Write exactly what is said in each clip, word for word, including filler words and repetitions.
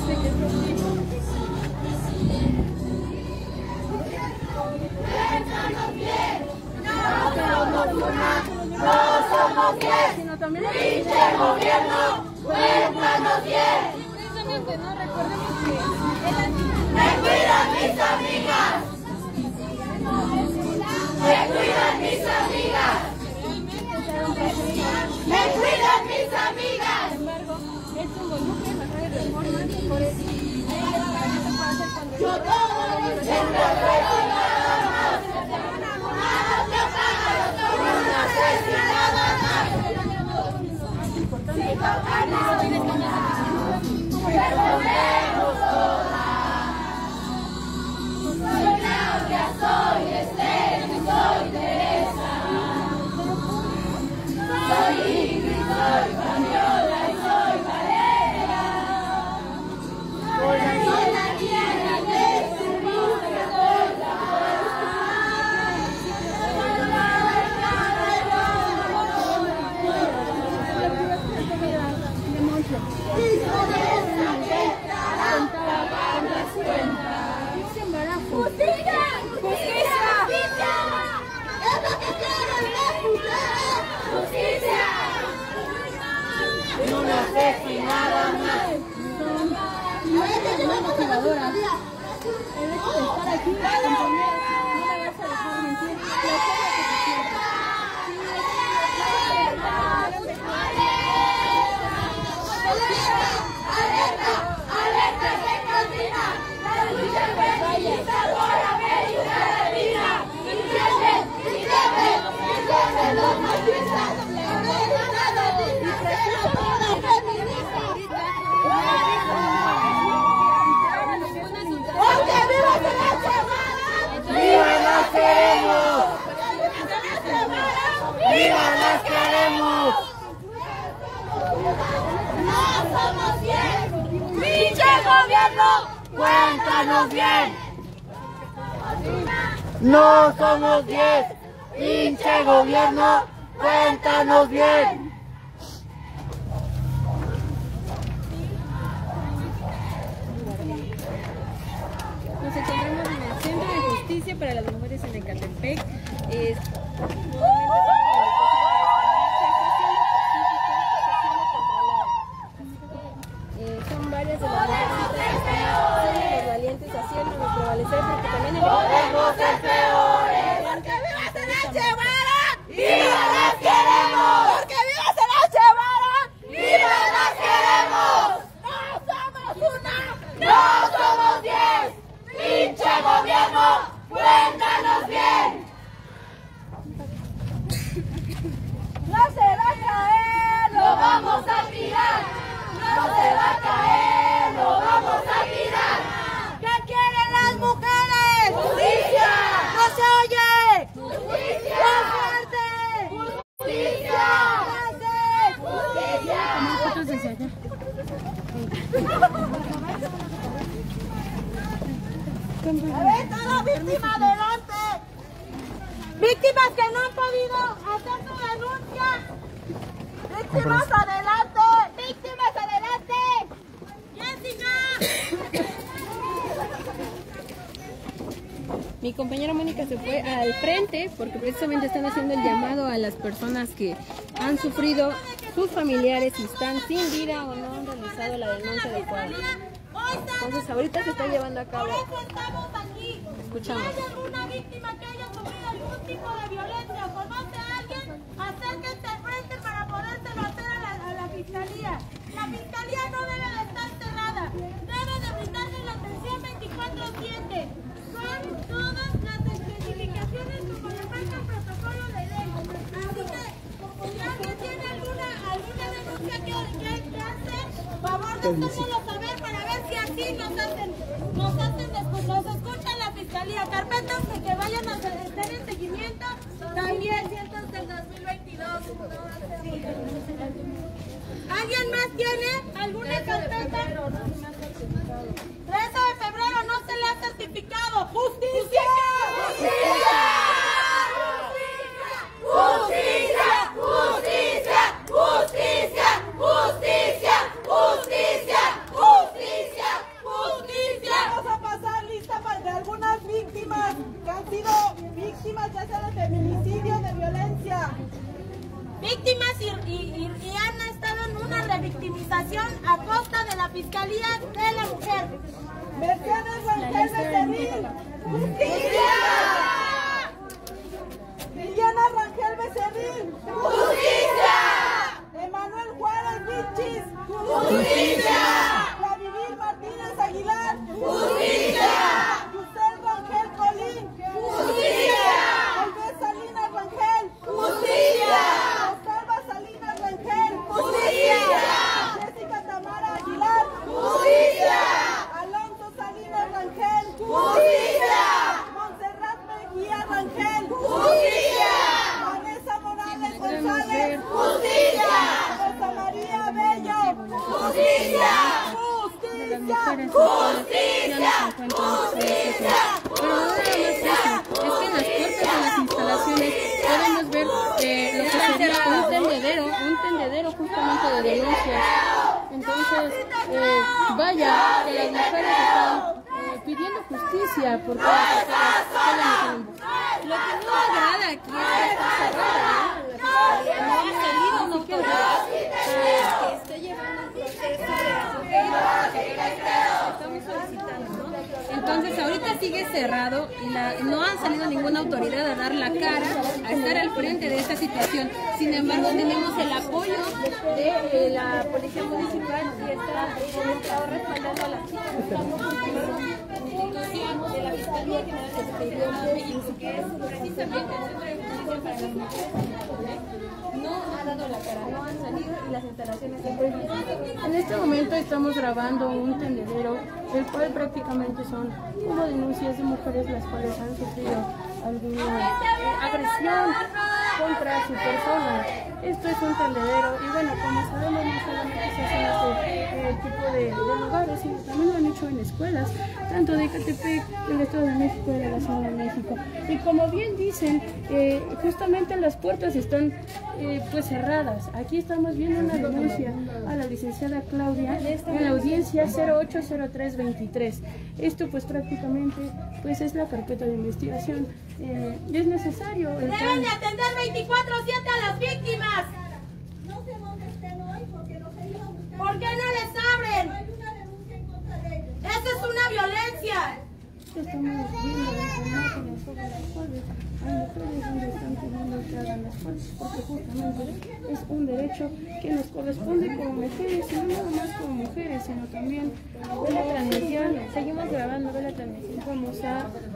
¡Pinche gobierno! ¡Cuéntanos bien! Precisamente, ¿no? Recordemos que ¡me cuidan mis amigas! ¡Me cuidan mis amigas! ¡Me cuidan mis amigas! sin embargo, esto involucra las redes de reformas y por eso se puede hacer cuando ¡Yo todo soy Esther, soy Teresa, soy Ingrid, soy Fabiola y soy Valeria, soy la tierra que servimos que soy la ¡justicia! ¡Justicia! ¡Es lo que quieren las mujeres! ¡Justicia! ¡Y una asesinada más! A veces son motivadoras. El hecho de estar aquí, acompañar, no me vas a dejar mentir. La forma que se siente. ¡Alerta! ¡Alerta! ¡Se continúa! ¡La lucha feminista por América Latina! ¡Entienden! ¡Entienden! ¡Entienden los machistas! ¡Porque viva la semana! ¡Viva las queremos! ¡Viva las queremos! ¡No somos bien! ¡Pinche gobierno! ¡Cuéntanos bien! ¡No somos diez! ¡Pinche gobierno! ¡Cuéntanos bien! Nos encontramos en el Centro de Justicia para las Mujeres en Ecatepec. Es eh, son varias de las mujeres, los valientes haciendo nuestro prevalecer, porque también el ¡Podemos ser peores! ¡Porque viva Sánchez Guevara! ¡Viva las queremos! ¡Porque viva Sánchez Guevara! ¡Viva las queremos! ¡No somos una! ¡No somos diez! ¡Pinche gobierno! ¡Cuéntanos bien! ¡No se va a caer! ¡Lo vamos a tirar! ¡No se va a caer! ¡Lo vamos a tirar! ¿Qué quieren las mujeres? ¡Justicia! ¡No se oye! ¡Justicia! ¡Más fuerte! ¡Justicia! ¡Justicia! nosotros desde allá. ¡A ver, toda víctima adelante! ¡Víctimas que no han podido hacer su denuncia! ¡Víctimas adelante! ¡Víctimas adelante! ¡Jessica! Mi compañera Mónica se fue al frente porque precisamente están haciendo el llamado a las personas que han sufrido sus familiares y están sin vida o no han realizado la denuncia adecuada. Entonces ahorita se está llevando a cabo. Escuchamos. Si hay alguna víctima que haya sufrido algún tipo de violencia o conoce a alguien, acérquense al frente para podérselo hacer a la, a la fiscalía. La fiscalía no debe de estar cerrada, debe de brindarle la atención veinticuatro siete. Son todas las especificaciones como le marca el protocolo de ley. Así que, si alguien tiene alguna, alguna denuncia que, que, que hacer, favor de hacérnoslo saber para ver si así nos hacen, nos hacen, nos escuchan la fiscalía. Carpetas que, que vayan a estar en seguimiento, también cientos del dos mil veintidós. ¿Alguien más tiene alguna carpeta? trece de febrero no se le ha certificado. ¡Justicia! ¡Justicia! ¡Justicia! ¡Justicia! ¡Justicia! ¡Justicia! ¡Justicia! ¡Justicia! ¡Justicia! que han sido víctimas ya sea de feminicidio, de violencia. Víctimas y, y, y, y han estado en una revictimización a costa de la Fiscalía de la Mujer. Mercedes Rangel Becerril, ¡justicia! Liliana Rangel Becerril, ¡justicia! Emanuel Juárez Vichis, ¡justicia! Vladimir Martínez Aguilar, ¡justicia! Yusel Rangel Colín, ¡justicia! Olvez Salinas Rangel, ¡justicia! Rosalba Salinas Rangel, ¡justicia! Jessica Tamara Aguilar, ¡justicia! Alonso Salinas Rangel, ¡justicia! Montserrat Mejía Rangel, ¡justicia! Vanessa Morales González, ¡justicia! Rosa María Bello, ¡justicia! ¡Justicia! ¡Justicia! ¡Justicia! Pero no nada más eso, es que en las puertas de las instalaciones podemos ver eh, lo que sería un tendedero, un tendedero justamente de denuncias. Entonces, eh, vaya, que las mujeres están eh, pidiendo justicia porque lo que no agrada aquí es que está cerrada, ¿no? No ha salido una autoridad que esté llevando un proceso de estamos solicitando, ¿no? Entonces ahorita sigue cerrado y la, no ha salido ninguna autoridad a dar la cara, a estar al frente de esta situación. Sin embargo, tenemos el apoyo de eh, la Policía Municipal que está, está respaldando a las chicas. Estamos institución de la Fiscalía General de Seguridad de México, que es precisamente el centro de justicia para las mujeres. No ha dado la cara, no han salido y las instalaciones se encuentran. En este momento estamos grabando un tendedero, el cual prácticamente son como denuncias de mujeres las cuales han sufrido alguna agresión contra su persona. Esto es un tendedero y bueno, como sabemos, no solamente se hace en este eh, tipo de, de lugares, sino también lo han hecho en escuelas, tanto de Ecatepec, del Estado de México y de la Ciudad de México. Y como bien dicen, eh, justamente las puertas están eh, pues cerradas. Aquí estamos viendo una denuncia a la licenciada Claudia en la audiencia cero ocho cero tres veintitrés. Esto pues prácticamente pues es la carpeta de investigación. Eh, es necesario. Deben de atender veinticuatro siete a las víctimas. No sé dónde estén hoy porque los he ido a buscar. ¿Por qué no les abren? No hay una denuncia en contra de ellos. Esa es una violencia. Estamos viendo las imágenes sobre las cuales hay mujeres donde están pidiendo que hagan las cosas, porque justamente es un derecho que nos corresponde como mujeres, y no nada más como mujeres, sino también de la transmisión. Seguimos grabando de la transmisión. Vamos a,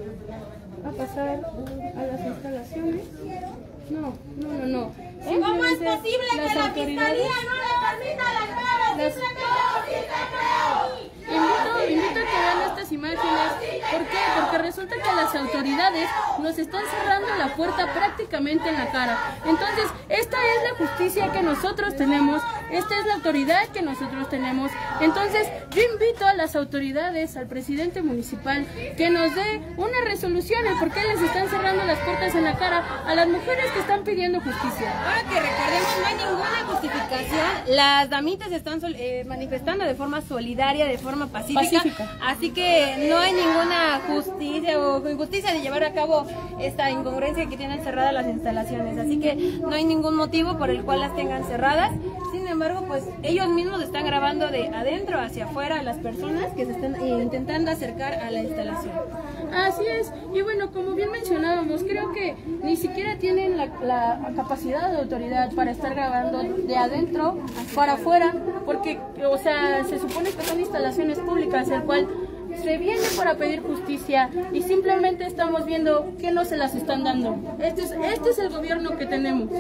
a pasar a las instalaciones. No, no, no, no. ¿Cómo es Simplemente posible que las la autoridades- Fiscalía no le permita la entrada? Las- Simplemente porque está feo. Invito, invito a que vean estas imágenes. ¿Por qué? Porque resulta que las autoridades nos están cerrando la puerta prácticamente en la cara. Entonces, esta es la justicia que nosotros tenemos, esta es la autoridad que nosotros tenemos. Entonces, yo invito a las autoridades, al presidente municipal, que nos dé una resolución de por qué les están cerrando las puertas en la cara a las mujeres que están pidiendo justicia. Ahora que recordemos, no hay ninguna justificación. Las damitas están sol- eh, manifestando de forma solidaria, de forma pacífica, Pacífica. así que no hay ninguna justicia o injusticia de llevar a cabo esta incongruencia que tienen cerradas las instalaciones, así que no hay ningún motivo por el cual las tengan cerradas. Sin embargo, pues ellos mismos están grabando de adentro hacia afuera a las personas que se están eh, intentando acercar a la instalación. Así es, y bueno, como bien mencionábamos, creo que ni siquiera tienen la, la capacidad de autoridad para estar grabando de adentro para afuera, porque, o sea, se supone que son instalaciones públicas, el cual se viene para pedir justicia y simplemente estamos viendo que no se las están dando. Este es, este es el gobierno que tenemos.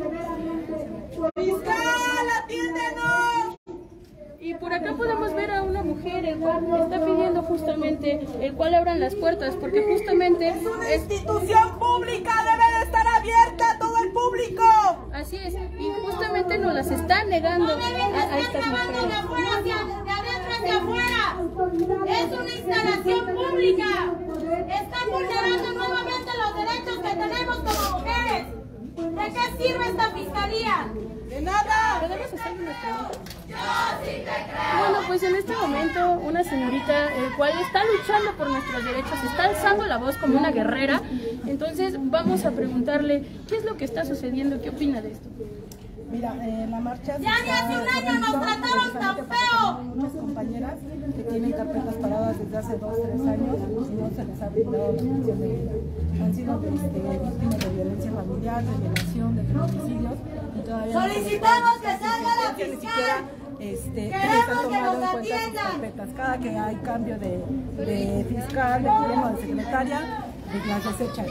¡Fiscal, atiéndenos! Y por acá podemos ver a una mujer el cual está pidiendo justamente el cual abran las puertas, porque justamente Es una institución pública, debe de estar abierta a todo el público. así es, y justamente nos las están negando No deben de a, a estar estas grabando de mujeres. afuera hacia, de adentro hacia afuera. Es una instalación pública. Están vulnerando nuevamente los derechos que tenemos como mujeres. ¿De qué sirve esta fiscalía? De nada. ¿Podemos hacerle una pregunta? Bueno, pues en este momento una señorita el cual está luchando por nuestros derechos, está alzando alzando la voz como una guerrera. Entonces vamos a preguntarle qué es lo que está sucediendo, qué opina de esto. Mira, eh, la marcha... Ya ni hace un año nos trataron tan feo. Muchas compañeras que tienen carpetas paradas desde hace dos, tres años y no se les ha brindado la atención de vida. Han sido este, víctimas de violencia familiar, de violación, de feminicidios y todavía... Solicitamos que salga la ni siquiera fiscal. este, les Queremos han que tomado nos en cuenta sus atiendan. carpetas. Cada que hay cambio de, de fiscal, de gobierno, de secretaria, pues las desechan.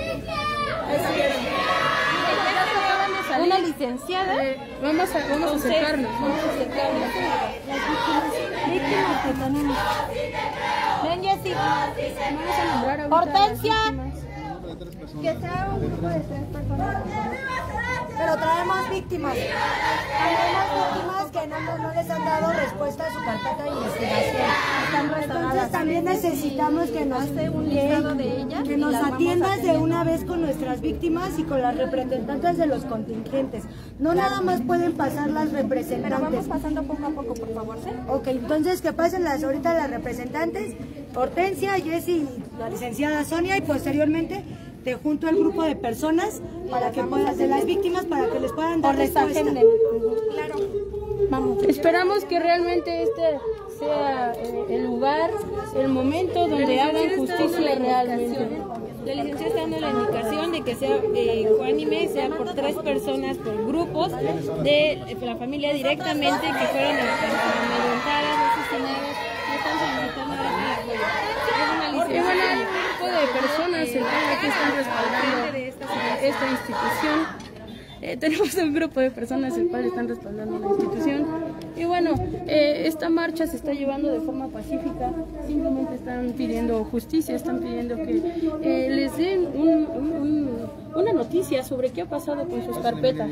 Una licenciada. Eh, vamos a, vamos a acercarnos, vamos a acercarnos. Víctimas que tenemos. Ven, Jessy. Vamos a nombrar ahorita a las Hortensia. víctimas. Que sea un grupo de tres personas. Pero traemos víctimas. Traemos víctimas que no, no les han dado respuesta a su carpeta de investigación. Están rezagadas. Entonces también necesitamos que nos, Hace un que, listado de ellas que y nos las vamos atiendas de atendiendo. una vez con nuestras víctimas y con las representantes de los contingentes. No nada más pueden pasar las representantes. Pero vamos pasando poco a poco, por favor, ¿sí? Ok, entonces que pasen las ahorita las representantes, Hortensia, Jessy, la licenciada Sonia, y posteriormente te junto al grupo de personas para que puedan, de las víctimas, para que les puedan dar respuesta. Claro. Vamos. Esperamos que realmente este sea eh, el lugar, el momento donde hagan justicia realmente. La licenciada está dando la indicación de que sea eh, Juanime, sea por tres personas, por grupos de la familia directamente que fueron amedrentadas, asesinadas, y están solicitando ahora el apoyo. Es una Y bueno, licencia. hay un grupo de personas el cual aquí están respaldando esta institución. Eh, tenemos un grupo de personas el cual están respaldando la institución. Y bueno, eh, esta marcha se está llevando de forma pacífica. Simplemente están pidiendo justicia, están pidiendo que eh, les den un, un, un, una noticia sobre qué ha pasado con sus carpetas.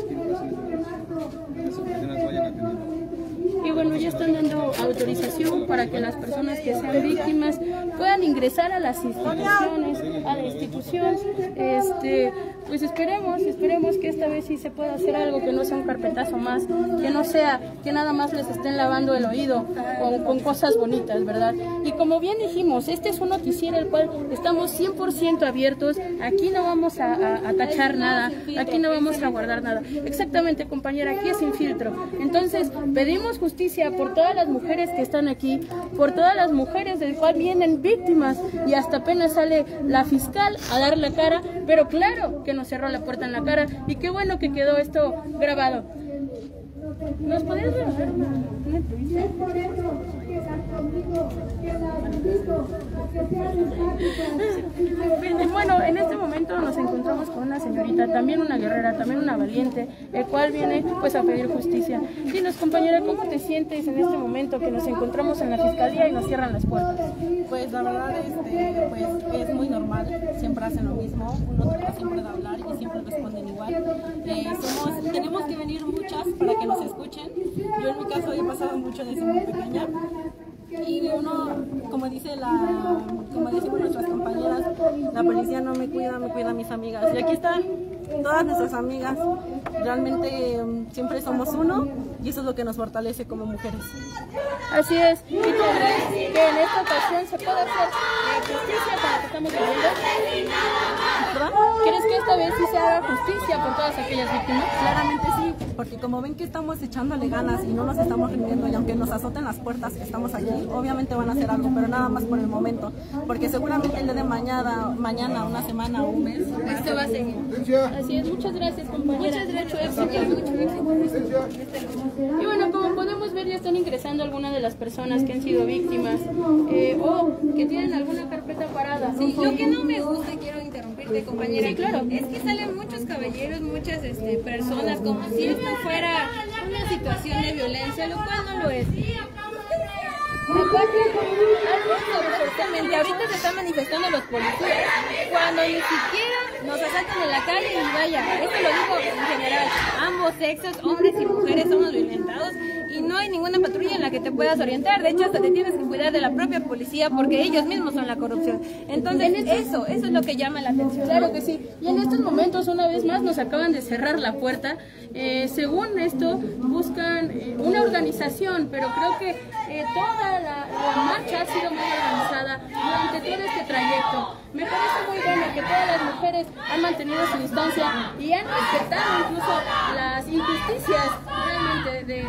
Y bueno, ya están dando autorización para que las personas que sean víctimas puedan ingresar a las instituciones, a la institución. Este, pues esperemos, esperemos que esta vez sí se pueda hacer algo, que no sea un carpetazo más, que no sea que nada más les estén lavando el oído con, con cosas bonitas, ¿verdad? Y como bien dijimos, este es un noticiero el cual estamos cien por ciento abiertos. Aquí no vamos a, a, a tachar nada, aquí no vamos a guardar nada. Exactamente, compañera, aquí es sin filtro. Entonces, pedimos justicia por todas las mujeres que están aquí, por todas las mujeres del cual vienen víctimas y hasta apenas sale la fiscal a dar la cara, pero claro que nos cerró la puerta en la cara y qué bueno que quedó esto grabado. ¿Nos podrías regalar una, una entrevista? Bueno, en este momento nos encontramos con una señorita, también una guerrera, también una valiente, el cual viene pues a pedir justicia. Dinos, compañera, ¿cómo te sientes en este momento que nos encontramos en la fiscalía y nos cierran las puertas? Pues la verdad este, pues, es muy normal, siempre hacen lo mismo, uno trata siempre de hablar y siempre responden igual. Eh, somos, tenemos que venir muchas para que nos escuchen. Yo en mi caso he pasado mucho desde muy pequeña. Y uno, como dice la, como decimos nuestras compañeras, la policía no me cuida, me cuida a mis amigas. Y aquí están todas nuestras amigas. Realmente um, siempre somos uno y eso es lo que nos fortalece como mujeres. Así es. ¿Y tú crees que en esta ocasión se puede hacer eh, justicia con lo que estamos viviendo? ¿Verdad? ¿Crees que esta vez sí se haga justicia por todas aquellas víctimas? Claramente sí, porque como ven que estamos echándole ganas y no nos estamos rindiendo y aunque nos azoten las puertas, estamos aquí, obviamente van a hacer algo, pero nada más por el momento, porque seguramente el día de mañana, mañana, una semana o un mes, Esto va a seguir. Así es. Muchas gracias, compañera. Mucho éxito. Mucho éxito. Y bueno, como podemos ver, ya están ingresando algunas de las personas que han sido víctimas eh, o que tienen alguna carpeta parada. Sí, lo que no me gusta, quiero interrumpirte, compañera, Sí, claro. es que salen muchos caballeros, muchas este, personas, como si esto fuera una situación de violencia, lo cual no lo es. Aparte, exactamente, ahorita se están manifestando los policías, cuando ni siquiera nos asaltan en la calle y vaya, esto lo digo en general, ambos sexos, hombres y mujeres, somos violentados y no hay ninguna patrulla en la que te puedas orientar. De hecho, hasta te tienes que cuidar de la propia policía porque ellos mismos son la corrupción. Entonces, eso, eso es lo que llama la atención. Claro que sí. Y en estos momentos, una vez más, nos acaban de cerrar la puerta. Eh, según esto, buscan eh, una organización, pero creo que eh, toda la, la marcha ha sido muy organizada durante todo este trayecto. respeto. Me parece muy bueno que todas las mujeres han mantenido su distancia y han respetado incluso las injusticias realmente de, de, de,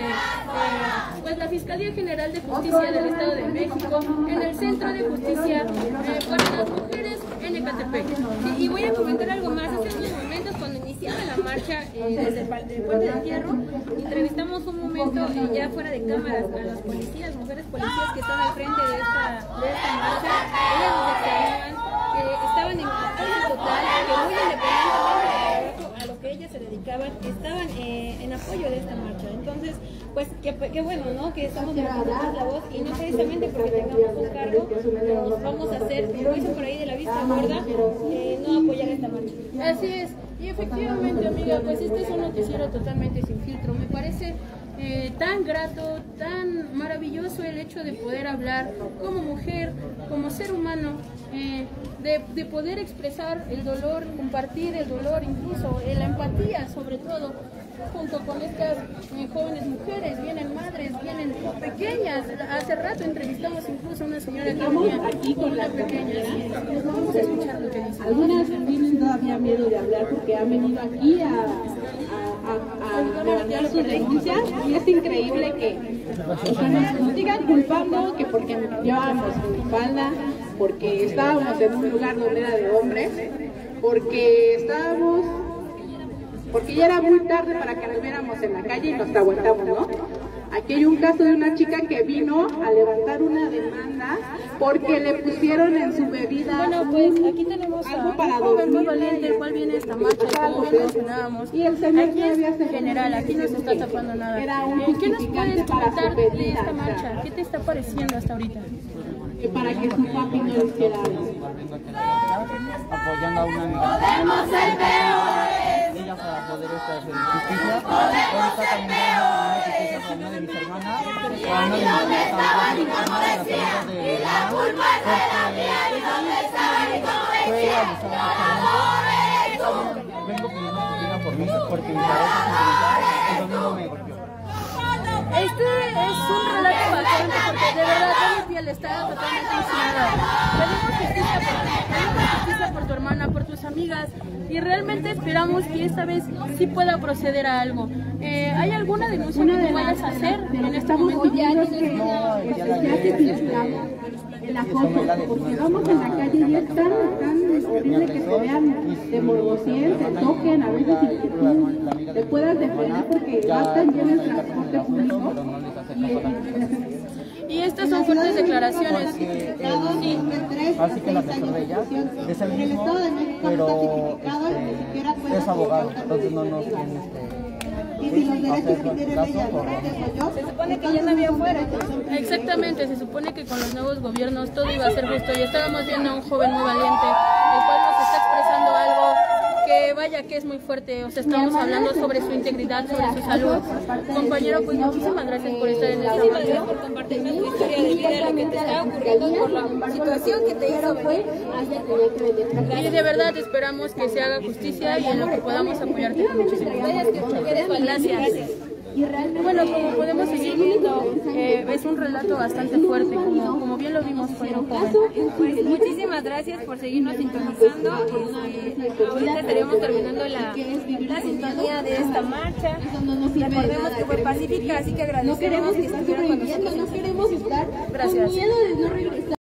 de pues la Fiscalía General de Justicia del Estado de México en el Centro de Justicia eh, para las Mujeres en Ecatepec. Y, y voy a comentar algo más. Hace unos momentos, cuando iniciaba la marcha eh, desde el, el Puente del Hierro, entrevistamos un momento eh, ya fuera de cámaras a las policías, mujeres policías que están al frente de esta, de esta marcha. Ellas nos externaban que estaban en apoyo total, que muy independientemente a lo que ellas se dedicaban, estaban eh, en apoyo de esta marcha. Entonces, pues qué, qué bueno, ¿no? Que estamos levantando la voz y no precisamente porque tengamos un cargo, nos vamos a hacer, como dicen por ahí de la vista gorda, eh, no apoyar esta marcha. Así es, y efectivamente, amiga, pues este es un noticiero totalmente sin filtro. Me parece eh, tan grato, tan maravilloso el hecho de poder hablar como mujer, como ser humano, eh, de, de poder expresar el dolor, compartir el dolor, incluso eh, la empatía sobre todo, junto con estas eh, jóvenes mujeres. Vienen madres, vienen pequeñas. Hace rato entrevistamos incluso a una señora que venía aquí con una pequeña. Vamos a escuchar lo que dice. Algunas tienen todavía miedo de hablar porque han venido aquí a, a, a, a levantar sus denuncias, y es increíble que, que nos sigan culpando que porque llevábamos falda, porque estábamos en un lugar donde era de hombres, porque estábamos porque ya era muy tarde para que nos viéramos en la calle y nos aguantamos, ¿no? Aquí hay un caso de una chica que vino a levantar una demanda porque le pusieron en su bebida. Bueno, pues aquí tenemos a un joven muy valiente, el cual viene a esta marcha, como bien mencionábamos. Y el señor aquí es general, aquí no se está tapando nada. ¿Y qué nos puedes comentar de esta marcha? ¿Qué te está pareciendo hasta ahorita? Para que su papi no lo hiciera algo. Apoyando a una amiga. Ella para poder hacer justicia. Ahorita también una justicia para una de mis hermanas, para una de mis hermanas, las amigas de mi hermana, porque fue realizado. Vengo pidiendo justicia por mí, porque mi pareja se el domingo me golpeó. Este es un relato bastante, porque de verdad toda mi piel está totalmente ensinada. Pedimos justicia por ti, pedimos justicia por tu hermana, por tus amigas, y realmente esperamos que esta vez sí pueda proceder a algo. Eh, ¿Hay alguna denuncia que tú vayas a hacer en este momento? Ya tienes una el acoso, porque vamos en la calle y es tan, tan horrible que te vean de morbosien, te toquen, a veces y que tú te puedas defender porque gastan bien el transporte público. Y estas son fuertes declaraciones. Así que la asesor de ella es el mismo, pero este, es abogado, entonces no nos tiene este. Y si los derechos que tiene ella soy yo. Se supone que ya no había fuera. Exactamente, se supone que con los nuevos gobiernos todo iba a ser justo, y estábamos viendo a un joven muy valiente, el cual nos está expresando algo que vaya que es muy fuerte. O sea, estamos hablando sobre su integridad, sobre su salud. Compañero, pues muchísimas gracias por estar en esta marcha, por compartirnos tu historia de vida, lo que te está ocurriendo por la situación que te hizo venir. Y de verdad esperamos que se haga justicia y en lo que podamos apoyarte. Muchísimas gracias. Gracias. Bueno, como podemos seguir viendo, eh, es un relato bastante fuerte, como, como bien lo vimos con un joven. Pues muchísimas gracias por seguirnos sintonizando. Este, ahorita estaríamos terminando la, la sintonía de esta marcha. Recordemos que fue pacífica, así que agradecemos que estuvieran con nosotros. No queremos estar Gracias. con miedo de no regresar.